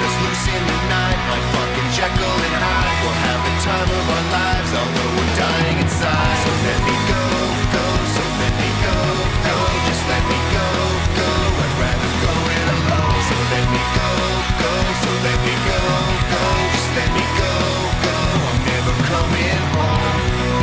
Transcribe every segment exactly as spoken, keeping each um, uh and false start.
us loose in the night, like fucking Jekyll and Hyde. We'll have the time of our lives, although we're dying inside. So let me go, go, so let me go, go, just let me go, go. I'd rather go it alone. So let me go, go, so let me go, go, just let me go, go. I'm never coming home.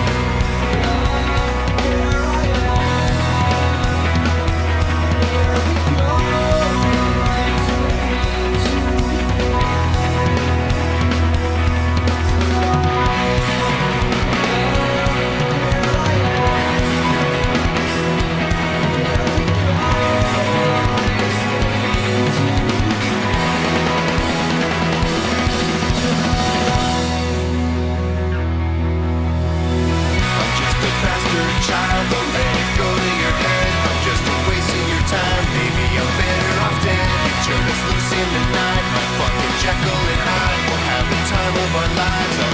Child, don't let it go to your head. I'm just a wasting your time. Maybe I'm better off dead. You turn us loose in the night, like fucking Jekyll and Hyde. We'll have the time of our lives.